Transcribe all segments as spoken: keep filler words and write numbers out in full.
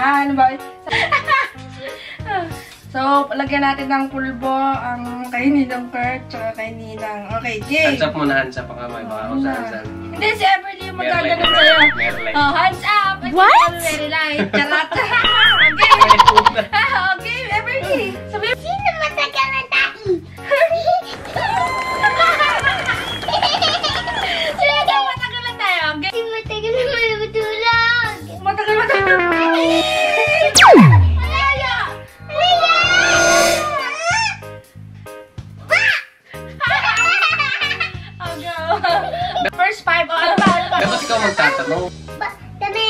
Ah, ano ba? So, lagyan natin ng pulbo ang kay Ninang Kurt tsaka kay Ninang. Okay, Jay. Hands up muna, hands up ang kamay. Baka kung saan-saan. Hindi, si Everly yung magaganon sa'yo. Oh, hands up! What? Very light. Charot. Okay. Okay, Everly. Sabi, Sino matagal na tayo? sino daw matagal na tayo? Okay. Sino matagal na matulog? Matagal na tayo. Malaya! First five, o ano ba? Ano ba? Dapat ikaw magtatanong. Dami!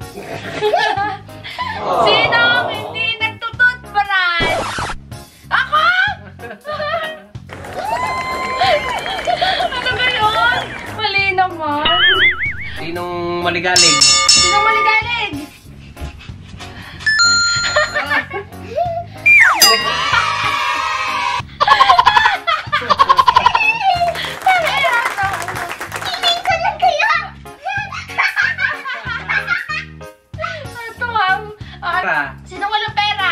Sinong hindi nagtututbrush? Ako! Ano ba yun? Mali naman. Sinong maligalig? Sinong maligalig? Sinong walang pera?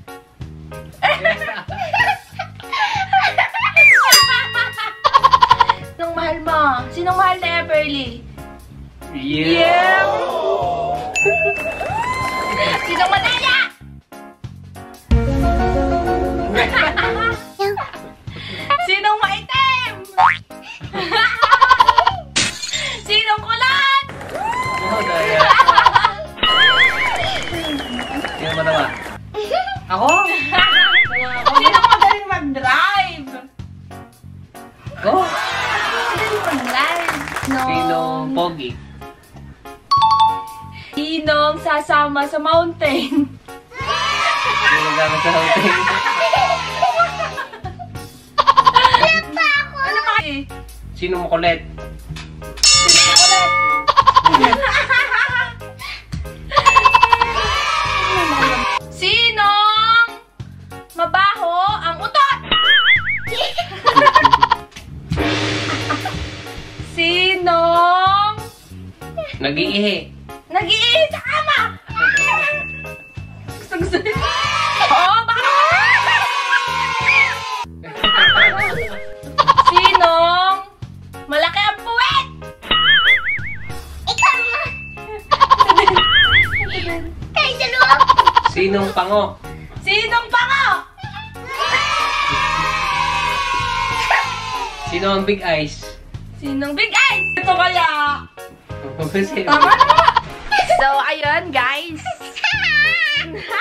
Sinong mahal mo? Sinong mahal na Everly? Yeah! Sinong madaya? Sinong maitim? Sinong kulat? Oh, daya. Sino matawa? Ako? Sinong magaling mag-drive? Oh? Magaling mag-drive? No. Sinong pogi? Sinong sasama sa mountain? Sinong gamit sa hotel? Ano pa eh? Sinong makulit? Sinong ulit? Sinong mabaho ang utot? Sinong Nag-iihi. nag-iihi sa kama? Gusto gusto niyo? Oo, baka Sinong malaki ang puwet? Ikaw nga! Kayo dalawa! Sinong pango? Sinong pango? Sino ang big eyes? Sinong big eyes? Ito kaya. Sino? Tama na. So, ayun guys.